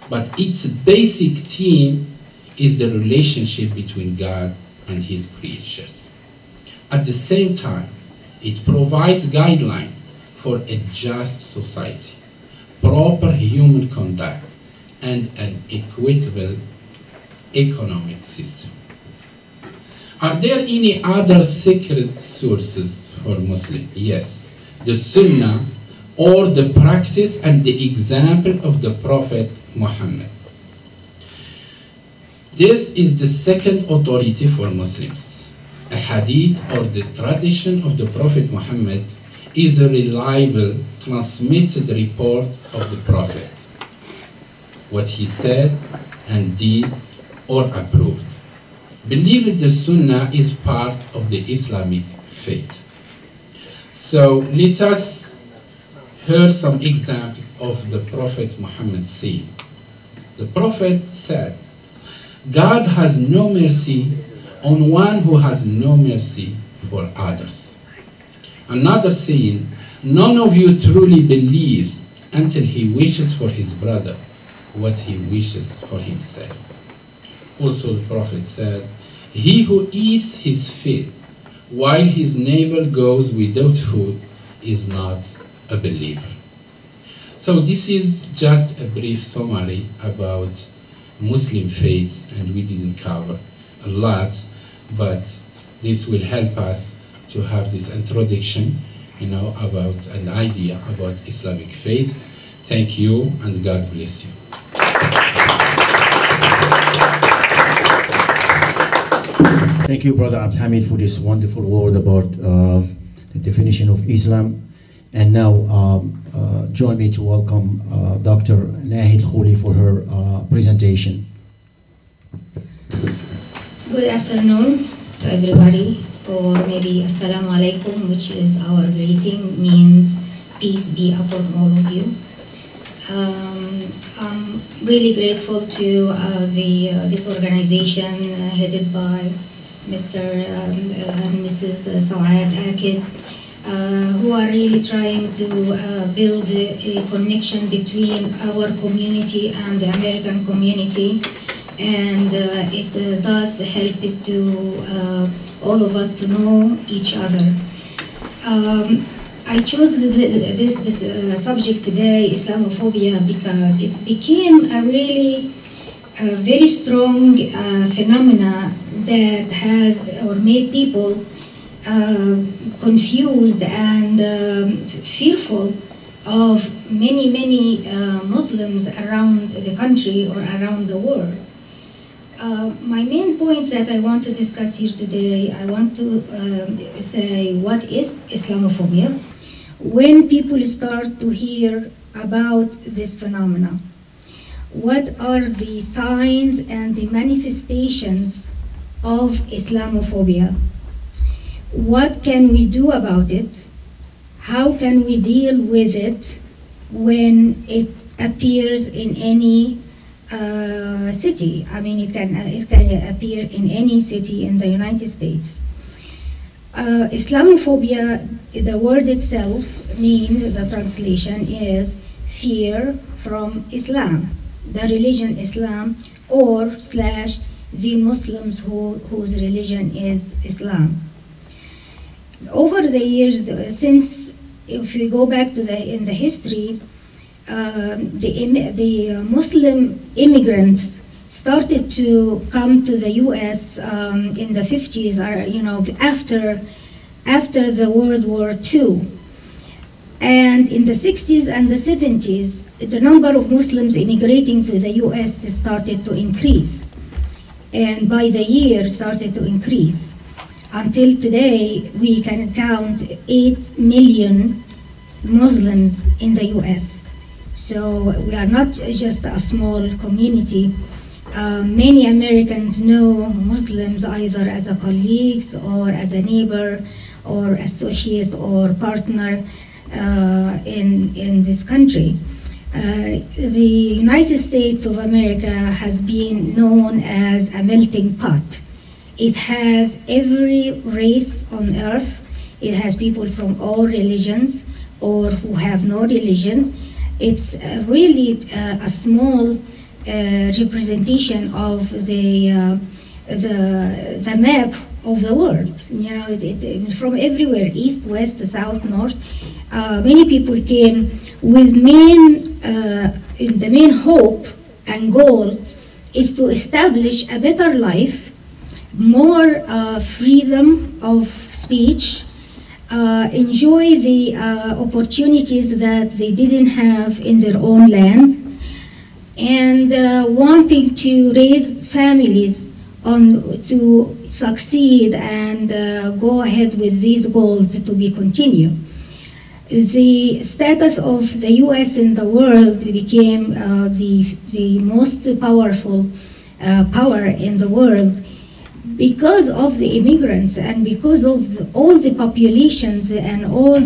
but its basic theme is the relationship between God and His creatures. At the same time, it provides guidelines for a just society, proper human conduct, and an equitable economic system. Are there any other sacred sources for Muslims? Yes, the Sunnah, or the practice and the example of the Prophet Muhammad. This is the second authority for Muslims. A hadith, or the tradition of the Prophet Muhammad, is a reliable, transmitted report of the Prophet, what he said and did or approved. Believing the Sunnah is part of the Islamic faith. So let us hear some examples of the Prophet Muhammad saying. The Prophet said, God has no mercy on one who has no mercy for others. Another saying, none of you truly believes until he wishes for his brother what he wishes for himself. Also the Prophet said, he who eats his fill while his neighbor goes without food is not a believer. So this is just a brief summary about Muslim faith, and we didn't cover a lot, but this will help us to have this introduction, about an idea about Islamic faith. Thank you, and God bless you. Thank you, Brother Abdulhamid, for this wonderful word about the definition of Islam. And now, join me to welcome Dr. Nahid Khouli for her presentation. Good afternoon to everybody, or maybe Assalamu alaikum, which is our greeting, means peace be upon all of you. I'm really grateful to this organization headed by Mr. and Mrs. Saad Akib, who are really trying to build a connection between our community and the American community, and it does help it to all of us to know each other. I chose this subject today, Islamophobia, because it became a really very strong phenomena that has or made people confused and fearful of many Muslims around the country or around the world. My main point that I want to discuss here today, I want to say what is Islamophobia. When people start to hear about this phenomena, what are the signs and the manifestations of Islamophobia? What can we do about it? How can we deal with it when it appears in any city? I mean, it can appear in any city in the United States. Islamophobia, the word itself means, the translation is fear from Islam, the religion Islam, or / the Muslims whose religion is Islam. Over the years, since, if we go back to in the history, the Muslim immigrants started to come to the U.S. In the 50s, or after the World War II, and in the 60s and the 70s, the number of Muslims immigrating to the U.S. started to increase, and by the year started to increase. Until today, we can count 8 million Muslims in the U.S. So we are not just a small community. Many Americans know Muslims either as a colleagues or as a neighbor or associate or partner in this country. The United States of America has been known as a melting pot. It has every race on earth. It has people from all religions or who have no religion. It's really a small representation of the map of the world. You know, from everywhere, east, west, south, north. Many people came with the main hope and goal is to establish a better life, more freedom of speech, enjoy the opportunities that they didn't have in their own land, and wanting to raise families to succeed and go ahead with these goals to be continued. The status of the U.S. in the world became the most powerful power in the world because of the immigrants and because of all the populations and all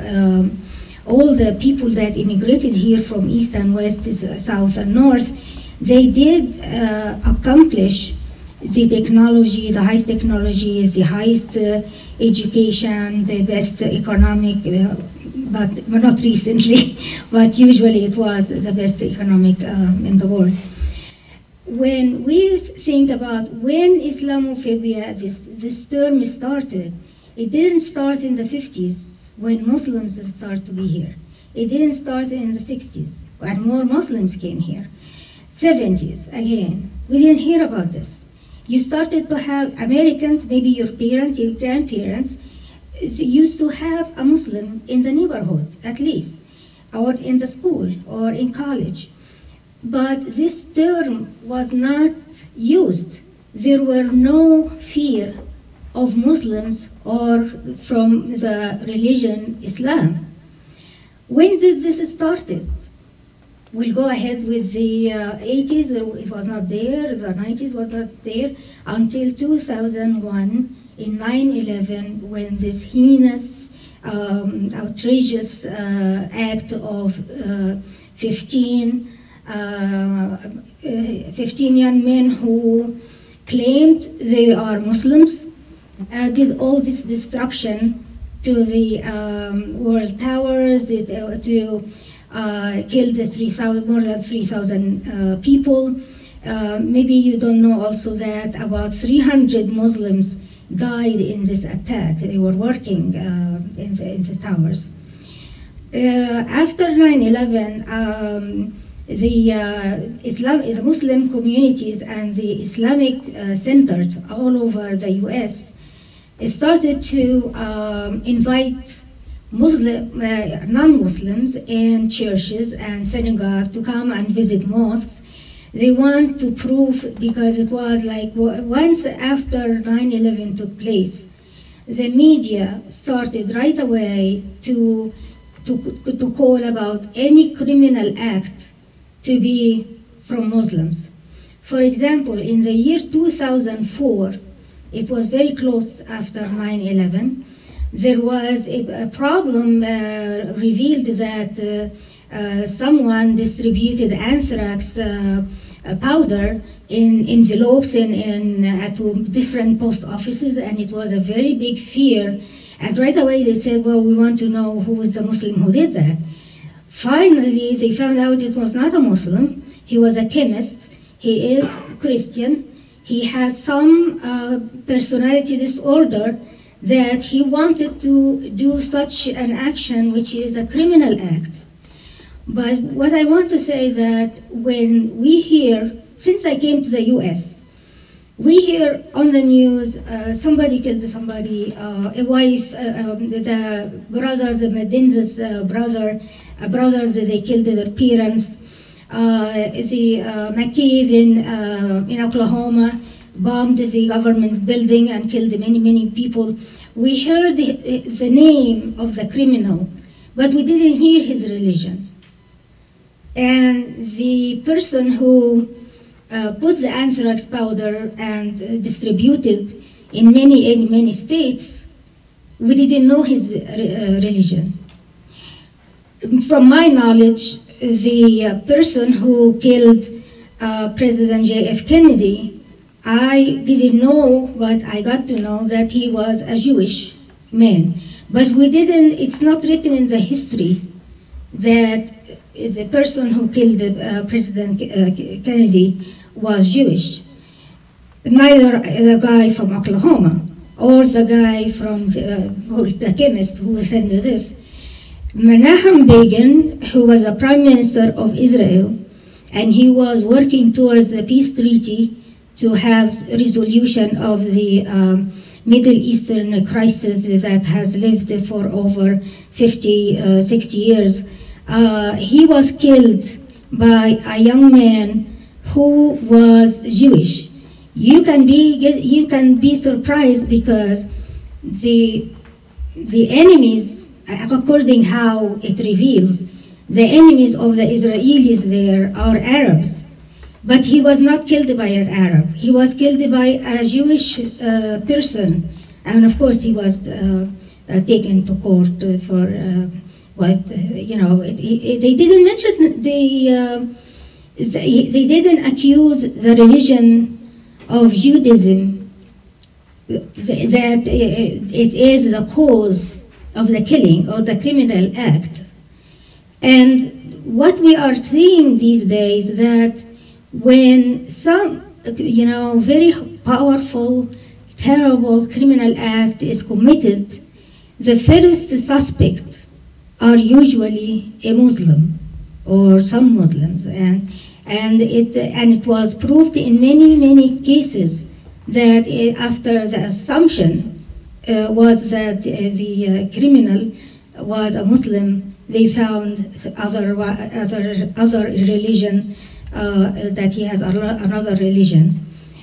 the people that immigrated here from east and west, south and north. They did accomplish the technology, the highest technology, the highest education, the best economic, but not recently, but usually it was the best economic in the world. When we think about when Islamophobia, this term started, it didn't start in the 50s when Muslims started to be here. It didn't start in the 60s when more Muslims came here. 70s, again, we didn't hear about this. You started to have Americans, maybe your parents, your grandparents, used to have a Muslim in the neighborhood, at least, or in the school, or in college. But this term was not used. There were no fear of Muslims or from the religion Islam. When did this started? We'll go ahead with the 80s, it was not there, the 90s was not there, until 2001, in 9/11, when this heinous, outrageous act of 15 young men who claimed they are Muslims, did all this destruction to the World Towers, to killed more than 3,000 people. Maybe you don't know also that about 300 Muslims died in this attack. They were working in the towers. After 9/11, the Muslim communities and the Islamic centers all over the U.S. started to invite non-Muslims in churches and synagogues to come and visit mosques. They want to prove, because it was like once after 9/11 took place, the media started right away to call about any criminal act to be from Muslims. For example, in the year 2004, it was very close after 9/11, there was a problem revealed that someone distributed anthrax powder in envelopes at different post offices, and it was a very big fear. And right away they said, well, we want to know who was the Muslim who did that. Finally, they found out it was not a Muslim. He was a chemist. He is Christian. He has some personality disorder that he wanted to do such an action, which is a criminal act. But what I want to say that when we hear, since I came to the US, we hear on the news somebody killed somebody, a wife, the brothers, the Medinza's brothers, they killed their parents. The McCabe in Oklahoma bombed the government building and killed many, many people. We heard the name of the criminal, but we didn't hear his religion. And the person who put the anthrax powder and distributed in many states, we didn't know his religion. From my knowledge, the person who killed President J.F. Kennedy, I didn't know, but I got to know that he was a Jewish man. But we didn't, it's not written in the history that the person who killed President Kennedy was Jewish. Neither the guy from Oklahoma or the guy from the chemist who said this. Menachem Begin, who was the prime minister of Israel, and he was working towards the peace treaty to have resolution of the Middle Eastern crisis that has lived for over 50, 60 years. He was killed by a young man who was Jewish. You can be surprised because the enemies, according how it reveals, the enemies of the Israelis there are Arabs. But he was not killed by an Arab. He was killed by a Jewish person. And of course he was taken to court for they didn't mention they didn't accuse the religion of Judaism that it is the cause of the killing or the criminal act. And what we are seeing these days that when some, very powerful, terrible criminal act is committed, the first suspect are usually a Muslim or some Muslims, and it was proved in many cases that after the assumption was that the criminal was a Muslim, they found other religion, that he has another religion.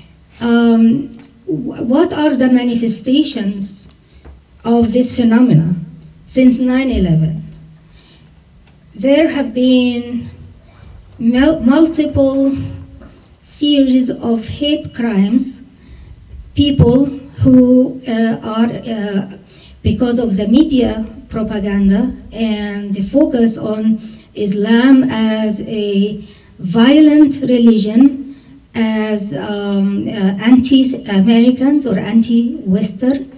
What are the manifestations of this phenomena since 9/11? There have been multiple series of hate crimes, people who are, because of the media propaganda and the focus on Islam as a violent religion, as anti-Americans or anti-Western,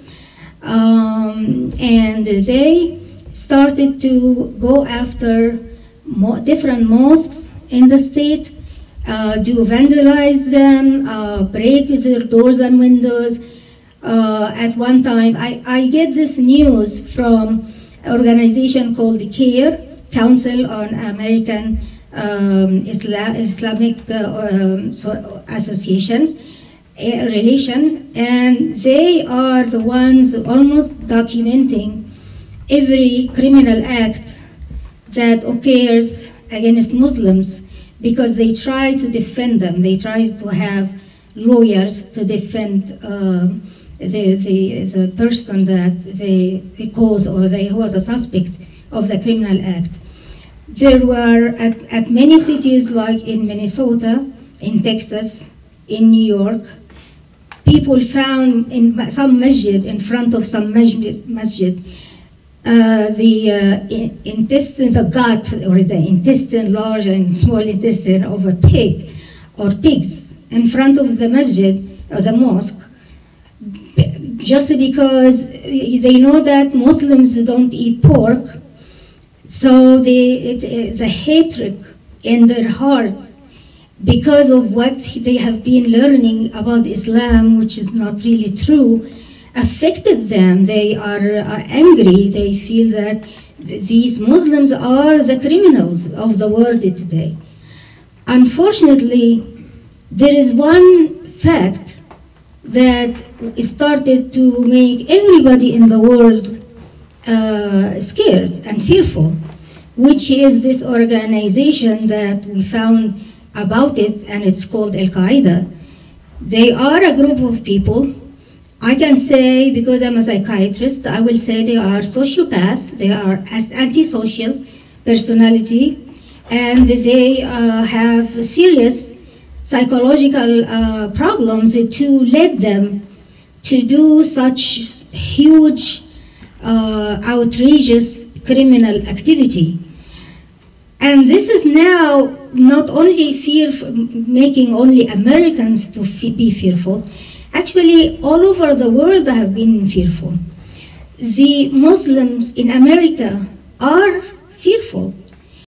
and they started to go after different mosques in the state, do vandalize them, break their doors and windows. At one time, I get this news from an organization called CAIR, Council on American Islamic Association, relation, and they are the ones almost documenting every criminal act that occurs against Muslims, because they try to defend them. They try to have lawyers to defend the person that they cause or who was a suspect of the criminal act. There were at many cities, like in Minnesota, in Texas, in New York, people found in some masjid, in front of some masjid, the intestine, the gut, or the intestine, large and small intestine of a pig or pigs in front of the masjid or the mosque, just because they know that Muslims don't eat pork. So the hatred in their heart, because of what they have been learning about Islam, which is not really true, affected them. They are angry. They feel that these Muslims are the criminals of the world today. Unfortunately, there is one fact that started to make everybody in the world scared and fearful, which is this organization that we found about it, and it's called Al-Qaeda. They are a group of people. I can say, because I'm a psychiatrist, I will say they are sociopath, they are antisocial personality, and they have serious psychological problems to lead them to do such huge, outrageous criminal activity. And this is now not only making only Americans to be fearful. Actually, all over the world have been fearful. The Muslims in America are fearful.